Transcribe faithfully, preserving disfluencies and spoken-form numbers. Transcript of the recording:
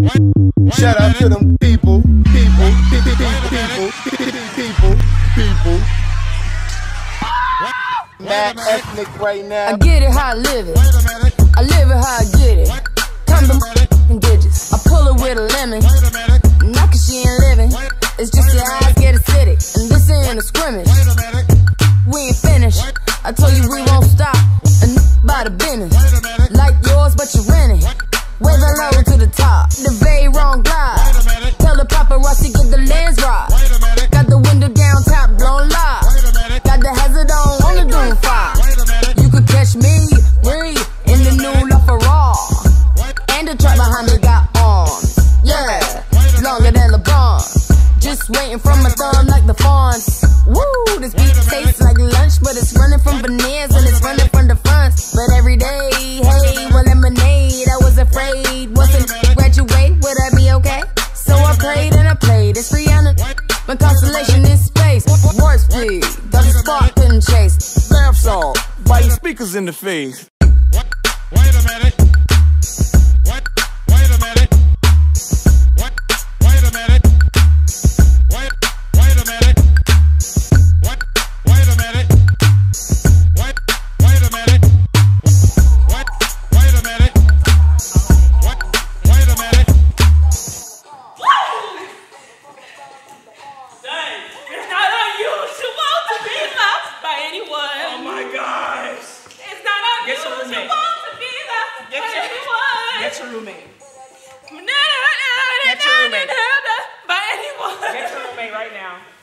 Shout out to them people, people, people, people, people, people. Mad ethnic right now. I get it how I live it. I live it how I get it. Come to and digits. I pull it with a lemon. Not cause she ain't living. It's just your eyes get acidic. And this ain't a scrimmage. We ain't finished. I told you we won't stop. And by the business. Like yours, but you're renting. Wave it low to the top. The very wrong glide. Tell the paparazzi get the lens right. Got the window down, top blown live. Got the hazard on, on the doom fire. You could catch me, breathe, in the new LaFerrari. And the truck behind me got arms. Yeah, longer than LeBron. Just waiting from my thumb like the fawns. Woo, this beat tastes like lunch, but it's running from veneers and it's running from the fronts. But every day, hey, well lemonade, I was afraid. Wasn't graduate, would I be okay? So I prayed and I played. It's Rihanna, my constellation in space. Warp speed, got the spark couldn't chase. Bath salt, biting speakers in the face. Wait a minute. Wait, wait a minute. Wait, wait a minute. Wait, wait a minute. Wait, wait a minute. Wait, wait a minute. Wait, wait a minute. Wait, wait a minute. Dang, it's not unusual to be loved by anyone. Oh my gosh. It's not Get your unusual roommate. to be loved Get by your, anyone. get your roommate. Get Get your roommate. By anyone. Get your roommate right now.